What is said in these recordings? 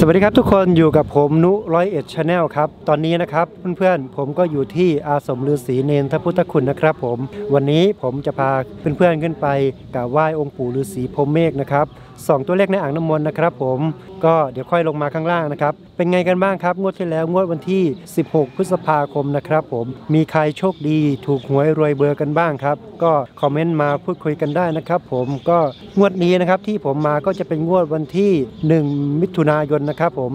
วัสดีครับทุกคนอยู่กับผมนุ101 Channel ครับตอนนี้นะครับเพื่อนๆผมก็อยู่ที่อาสมฤาษีเนรทพุทธคุณนะครับผมวันนี้ผมจะพาเพื่อนๆขึ้นไปกราบไหว้องค์ปู่ฤาษีพรหมเมฆนะครับ2ตัวเลขในอ่างน้ำมนต์นะครับผมก็เดี๋ยวค่อยลงมาข้างล่างนะครับเป็นไงกันบ้างครับงวดที่แล้วงวดวันที่16 พฤษภาคมนะครับผมมีใครโชคดีถูกหวยรวยเบอร์กันบ้างครับก็คอมเมนต์มาพูดคุยกันได้นะครับผมก็งวดนี้นะครับที่ผมมาก็จะเป็นงวดวันที่1 มิถุนายนนะครับผม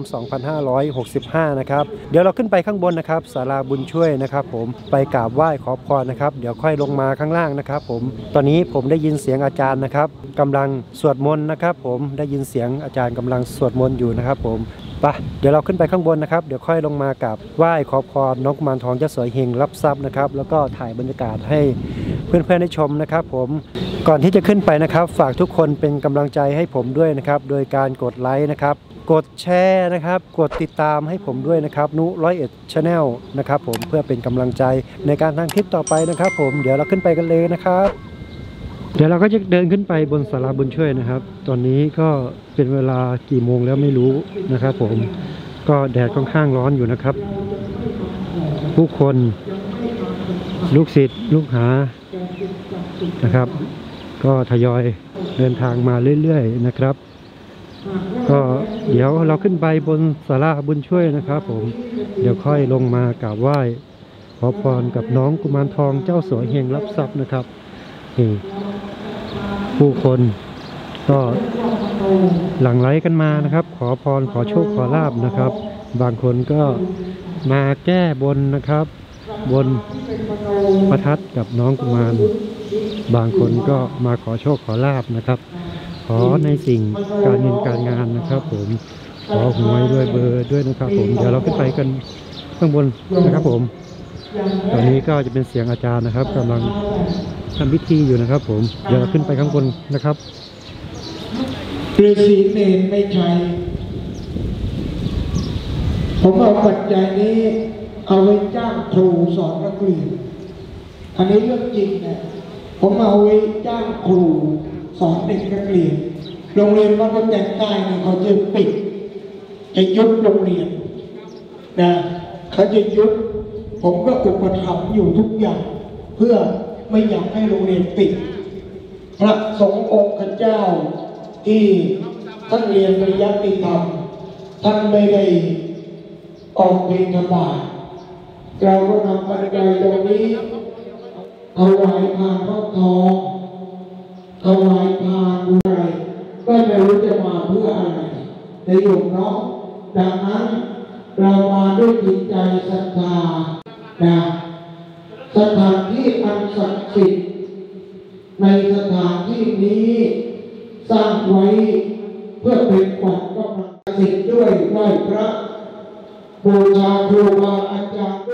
2565นะครับเดี๋ยวเราขึ้นไปข้างบนนะครับศาลาบุญช่วยนะครับผมไปกราบไหว้ขอพรนะครับเดี๋ยวค่อยลงมาข้างล่างนะครับผมตอนนี้ผมได้ยินเสียงอาจารย์นะครับกำลังสวดมนต์นะครับผมได้ยินเสียงอาจารย์กำลังสวดมนต์อยู่นะครับผมไปเดี๋ยวเราขึ้นไปข้างบนนะครับเดี๋ยวค่อยลงมากราบไหว้ขอพรน้องกุมารทองเจ้าสวยเฮงรับทรัพย์นะครับแล้วก็ถ่ายบรรยากาศให้เพื่อนๆได้ชมนะครับผมก่อนที่จะขึ้นไปนะครับฝากทุกคนเป็นกำลังใจให้ผมด้วยนะครับโดยการกดไลค์นะครับกดแชร์นะครับกดติดตามให้ผมด้วยนะครับนุ101 Channel นะครับผมเพื่อเป็นกำลังใจในการทำคลิปต่อไปนะครับผมเดี๋ยวเราขึ้นไปกันเลยนะครับเดี๋ยวเราก็จะเดินขึ้นไปบนศาลาบุญช่วยนะครับตอนนี้ก็เป็นเวลากี่โมงแล้วไม่รู้นะครับผมก็แดดค่อนข้างร้อนอยู่นะครับผู้คนลูกศิษย์ลูกหานะครับก็ทยอยเดินทางมาเรื่อยๆนะครับก็เดี๋ยวเราขึ้นไปบนศาลาบุญช่วยนะครับผมเดี๋ยวค่อยลงมากราบไหว้ขอพรกับน้องกุมารทองเจ้าสวยเฮงรับทรัพย์นะครับนี่ผู้คนก็หลั่งไหลกันมานะครับขอพรขอโชคขอลาภนะครับบางคนก็มาแก้บนนะครับบนประทัดกับน้องกุมารบางคนก็มาขอโชคขอลาภนะครับขอในสิ่งการเงินการงานนะครับผมขอหวยด้วยเบอร์ด้วยนะครับผมเดี๋ยวเราขึ้นไปกันข้างบนนะครับผมตอนนี้ก็จะเป็นเสียงอาจารย์นะครับกำลังทำพิธีอยู่นะครับผมเดี๋ยวเราขึ้นไปข้างบนนะครับฤาษีเนรไม่ใช่ผมเอาปัจจัยนี้เอาไว้จ้างครูสอนนักเรียนอันนี้เรื่องจริงนะผมเอาไว้จ้างครูสอนเด็กนักเรียนโรงเรียนวัดพระแตงใต้เนี่ยเขาจะปิดจะยุบโรงเรียนนะเขาจะยุบผมก็อุปถัมภ์อยู่ทุกอย่างเพื่อไม่อยากให้โรงเรียนปิดพระสงฆ์องค์เจ้าที่ท่านเรียนปริยัติธรรมท่านไม่ได้ออกบิณฑบาตเราก็นำปัจจัยตรงนี้ถวายพานพระทองถวายพานอะไรก็ไม่รู้จะมาเพื่ออะไรในหลวงเนาะดังนั้นเรามาด้วยจิตใจศรัทธานะสถานที่อันศักดิ์สิทธิ์ในสถานที่นี้สร้างไว้เพื่อเป็นขวัญกำลังจิตด้วยไหว้พระบูชาครูบาอาจารย์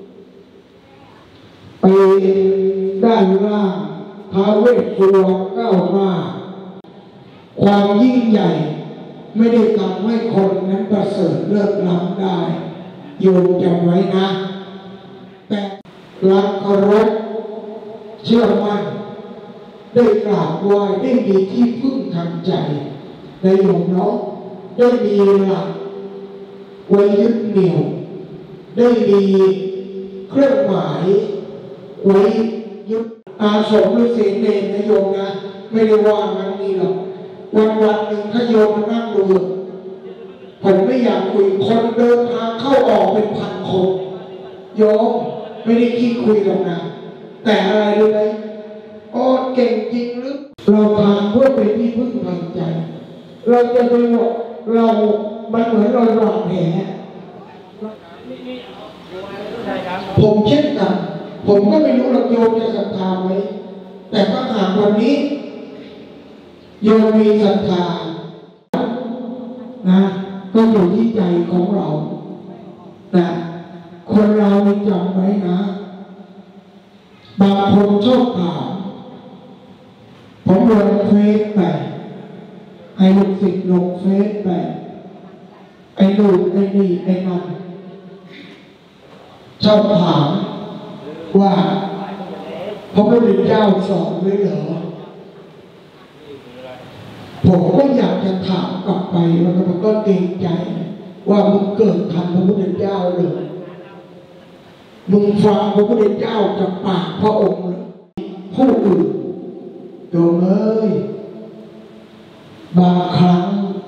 ไปด้านล่างท้าวเวสสุวรรณก้าวหน้าความยิ่งใหญ่ไม่ได้ทำให้คนนั้นประเสริฐเลิศล้ำได้โยมจำไว้นะแต่รักเคารพเชื่อมั่นได้กราบไหว้ได้มีที่พึ่งทางใจในโยมเนาะได้มีหลักไว้ยึดเหนี่ยวได้มีเครื่องหมายไว้ยึดอาสมฤาษีเนรนะโยมนะไม่ได้ว่ามันนี่หรอกวันหนึ่งถ้าโยมมานั่งดูผมไม่อยากคุยคนเดินทางเข้าออกเป็นพันคนโยมไม่ได้คิดคุยหรอกนะแต่อะไรรู้ไหมอ๋อเก่งจริงหรือเราทำเพื่อเป็นที่พึ่งทางใจเราจะไปบอกเรามันเหมือนเราหลังแหผมเช่นกันผมก็ไม่รู้หรอกโยมจะศรัทธาไหมแต่ถ้าหากวันนี้โยมมีศรัทธานะก็อยู่ที่ใจของเรานะคนเราจำไว้นะบางคนชอบถามผมลงเฟซไปให้ลูกศิษย์ลงเฟซไปไอ้ลูกไอ้นี่ไอ้นั่นชอบถามว่าพระพุทธเจ้าสอนไว้เหรอผผมก็อยากจะถามกลับไปแล้วมันก็เกรงใจว่ามึงเกิดทันพระพุทธเจ้าเลยมึงฟังพระพุทธเจ้าจากปากพระองค์เลยผู้อื่นโยมเอ้ยบางครั้ง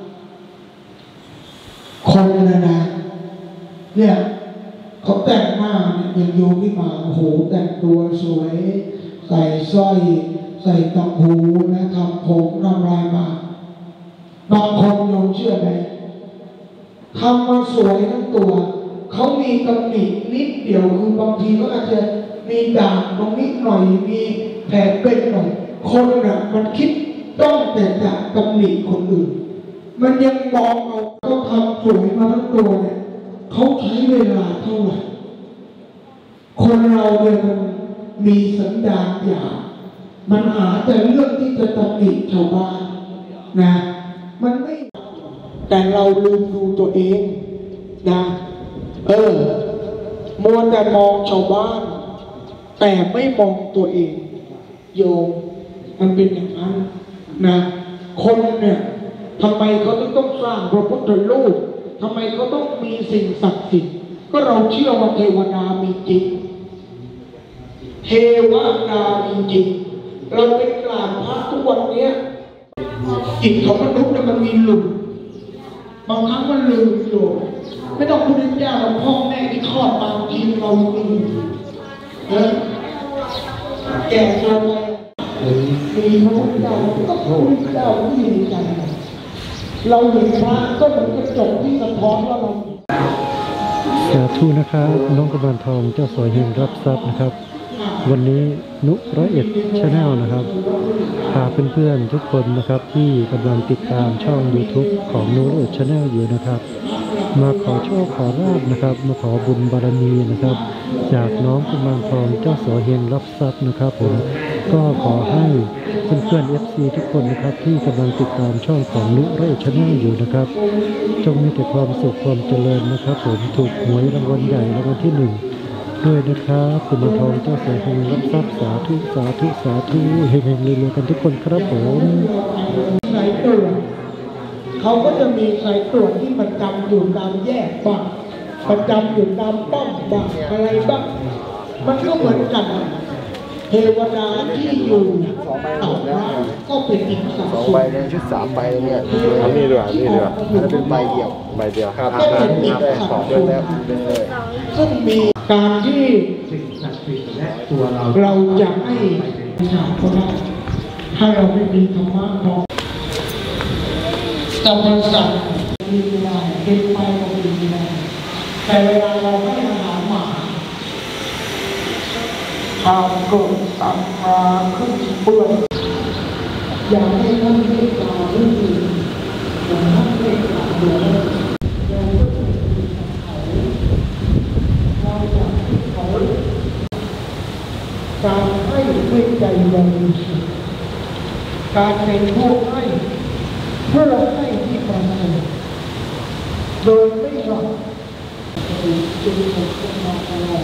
คนนะเนี่ยเขาแต่งหน้าอย่างโยมที่มาโอ้โหแต่งตัวสวยใส่สร้อยใส่ตังหูนะทำผมทำลายมาบางคนโยมเชื่อไหมทำมาสวยทั้งตัวเขามีตำหนินิดเดียวคือบางทีก็อาจจะมีด่างตรงนิดหน่อยมีแผลเป็นหน่อยคนน่ะมันคิดต้องแต่จะตำหนิคนอื่นมันยังมองเอาเขาทำสวยมาทั้งตัวเนี่ยเขาใช้เวลาเท่าไหร่คนเราเนี่ยมันมีสันดานหยาบมันหาแต่เรื่องที่จะตำหนิชาวบ้านนะมันไม่แต่เราลืมดูตัวเองนะมัวแต่มองชาวบ้านแต่ไม่มองตัวเองโยมมันเป็นอย่างนั้นนะคนเนี่ยทำไมเขาต้องสร้างพระพุทธรูปทำไมเขาต้องมีสิ่งศักดิ์สิทธิ์ก็เราเชื่อว่าเทวดามีจริงเทวดามีจริงเราเป็นกราบพระทุกวันนี้จิตของมนุษย์เนี่ยมันมีหลุมบางครั้งมันลืมอยู่ไม่ต้องพูดถึงญาติเราพ่อแม่ที่คลอดมาทีเรามีแก่ตัวไปมีพระพุทธเจ้าก็พระพุทธเจ้าที่มีใจเราเห็นพระก็เหมือนกระจกที่สะท้อนว่าเราสาธุนะครับน้องกุมารทองเจ้าสวยเฮงรับทรัพย์นะครับวันนี้นุ101 Channel นะครับพาเพื่อนๆทุกคนนะครับที่กำลังติดตามช่อง YouTube ของนุ101 Channel อยู่นะครับมาขอโชคขอลาภนะครับมาขอบุญบารมีนะครับจากน้องกุมารทองเจ้าสวยเฮงรับทรัพย์นะครับผมก็ขอให้เพื่อนๆ FC ทุกคนนะครับที่กำลังติดตามช่องของนุ101 Channel อยู่นะครับจงมีแต่ความสุขความเจริญนะครับผมถูกหวยรางวัลใหญ่รางวัลที่ 1ด้วยนะครับกุมารทองเจ้าสวยเฮงรับทรัพย์สาธุสาธุสาธุเฮงๆรวยๆกันทุกคนครับผมสายตรวจเขาก็จะมีสายตรวจที่ประจำอยู่ตามแยกบ้างประจำอยู่ตามป้อมบ้างอะไรบ้างมันก็เหมือนกันเทวดาที่อยู่ต่อมาก็เป็นอีกสักส่วนชุด3 ใบเนี่ยอันนี้ด้วยอันนั้นเป็นใบเดียวครับก็เป็นอีกสักส่วนซึ่งมีการที่เราจะให้ชาวคนนั้นถ้าเราไม่มีธรรมะพอแต่บริษัทมีไม่ได้เก็บไปก็มีไม่ได้แต่เวลาเราให้อาหารหมาทางเกิดสัมมาขึ้นเปื้อนอย่าให้ท่านเมตตาเรื่องอื่นอย่าให้เมตตาเรื่องการให้ด้วยใจบริสุทธิ์การเป็นผู้ให้เพื่อให้ที่ประเสริฐโดยไม่หวังจึงถูกต้องมาตลอด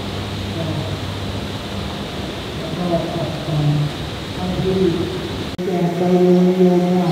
แล้วก็ออกมาทั้งที่แก่ใบรวย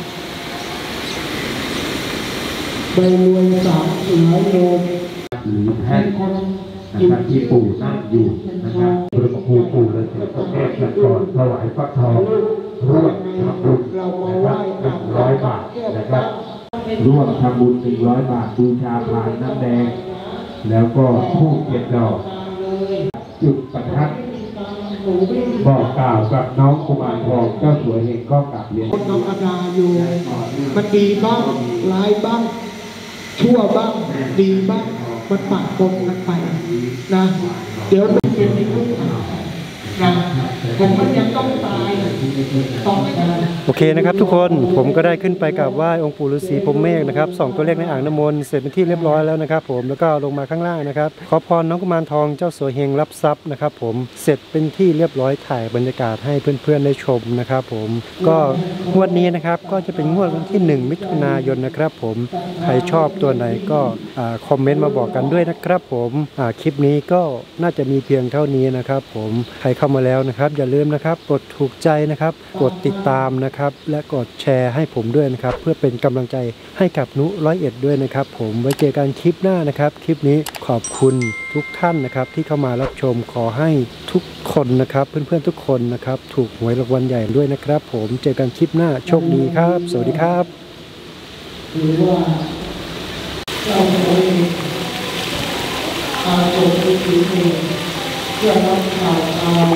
ใบรวย3 400 โลหรือแพทย์นะครับที่ปู่นั่งอยู่นะครับพระครูปู่เลยถึงพระเทพนครถวายฟักทองร่วมทำบุญนะครับ100 บาทนะครับร่วมทำบุญ100 บาทบูชาพานน้ำแดงแล้วก็ธูป7 ดอกจุดประทัดบอกกล่าวกับน้องกุมารทองเจ้าสวยเฮงก็กลับเรียนคนธรรมดาอยู่มันดีบ้างร้ายบ้างชั่วบ้างดีบ้างมันปะปนกันไปนะเดี๋ยวต้องเป็นในรูปนะผมมันยังต้องตายต้องโอเคนะครับทุกคนผมก็ได้ขึ้นไปกราบไหว้องค์ปู่ฤาษีพรหมเมฆนะครับส่องตัวเลขในอ่างน้ำมนต์เสร็จเป็นที่เรียบร้อยแล้วนะครับผมแล้วก็ลงมาข้างล่างนะครับขอพรน้องกุมารทองเจ้าสวยเฮงรับทรัพย์นะครับผมเสร็จเป็นที่เรียบร้อยถ่ายบรรยากาศให้เพื่อนๆได้ชมนะครับผมก็งวดนี้นะครับก็จะเป็นงวดวันที่1 มิถุนายนนะครับผมใครชอบตัวไหนก็คอมเมนต์มาบอกกันด้วยนะครับผมคลิปนี้ก็น่าจะมีเพียงเท่านี้นะครับผมใครเข้าเข้ามาแล้วนะครับอย่าลืมนะครับกดถูกใจนะครับกดติดตามนะครับและกดแชร์ให้ผมด้วยนะครับเพื่อเป็นกำลังใจให้กับนุ101ด้วยนะครับผมไว้เจอกันคลิปหน้านะครับคลิปนี้ขอบคุณทุกท่านนะครับที่เข้ามารับชมขอให้ทุกคนนะครับเพื่อนๆทุกคนนะครับถูกหวยรางวัลใหญ่ด้วยนะครับผมเจอกันคลิปหน้าโชคดีครับสวัสดีครับหรือว่าเราเองอาจจะไปถือเองเพื่อรับข่าวตอง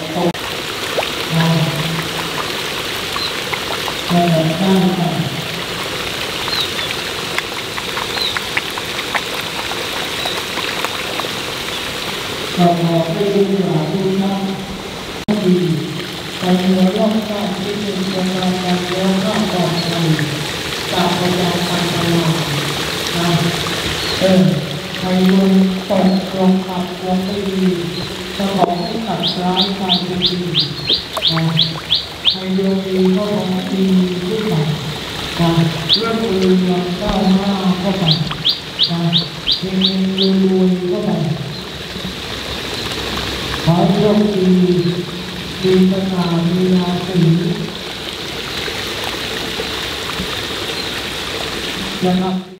แต่ได้กันเราขอให้ลูกหลานทุกท่านดีไปเมืองรอบข้างที่เป็นโครงการการเลี้ยงข้าวปลอดภัยจากพยานการตลาดใครลงตกลงขับลงไม่ดีจะขอให้ตัดร้ายการเป็นดีใครโยดีก็ลงดีขึ้นมาเรื่องอื่นยังก้าวหน้าเข้าไปเฮงรวยเข้าไปขอโชคดีมีสง่ามีราศีนะครับ